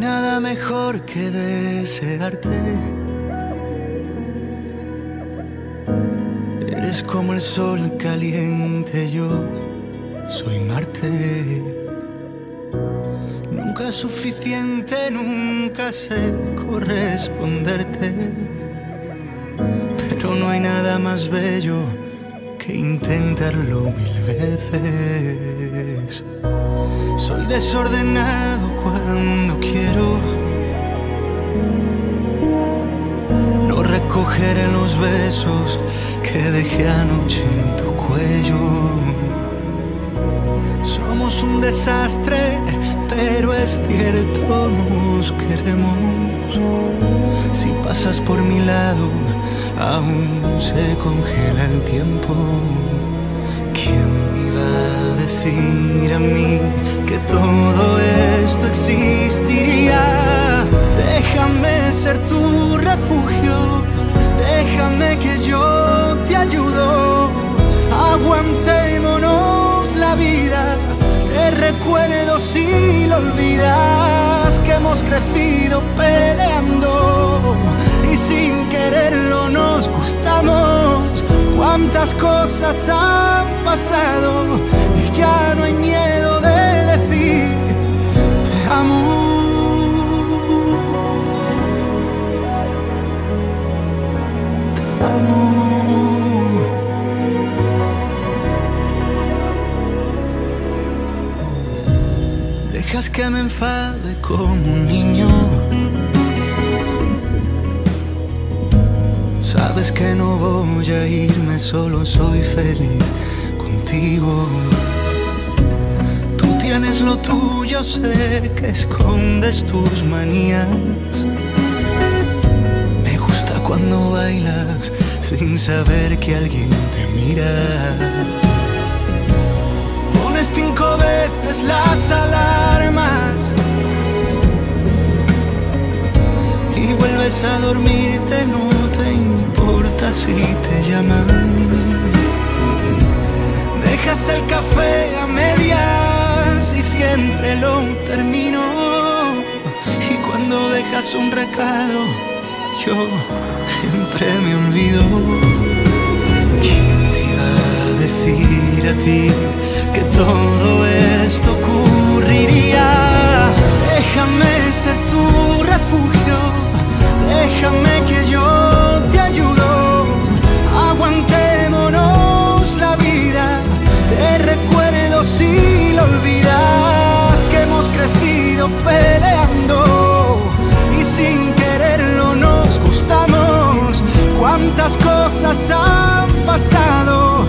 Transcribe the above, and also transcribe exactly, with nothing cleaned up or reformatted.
nada mejor que desearte. Eres como el sol caliente, yo soy Marte. Nunca es suficiente, nunca sé corresponderte, pero no hay nada más bello que intentarlo mil veces. Soy desordenado cuando quiero, no recogeré los besos que dejé anoche en tu cuello. Somos un desastre, pero es cierto, nos queremos. Si pasas por mi lado, aún se congela el tiempo. ¿Quién iba a decir a mí que todo esto existiría? Déjame ser tu refugio, déjame que yo te ayudo. Aguantémonos la vida, te recuerdo si lo olvidas, que hemos crecido peleando y sin quererlo nos gustamos. Cuántas cosas han pasado y ya no hay miedo de decir te amo. Te amo. Dejas que me enfade como un niño. Sabes que no voy a irme, solo soy feliz contigo. Tú tienes lo tuyo, sé que escondes tus manías. Me gusta cuando bailas sin saber que alguien te mira. Pones cinco veces las alarmas y vuelves a dormirte, no te importa si te llaman. Dejas el café a medias y siempre lo termino. Y cuando dejas un recado, yo siempre me olvido. ¿Quién te iba a decir a ti que todo esto ocurriría? Déjame ser tu refugio, déjame que yo te ayudo. Aguantémonos la vida, te recuerdo si lo olvidas, que hemos crecido peleando y sin quererlo nos gustamos. Cuántas cosas han pasado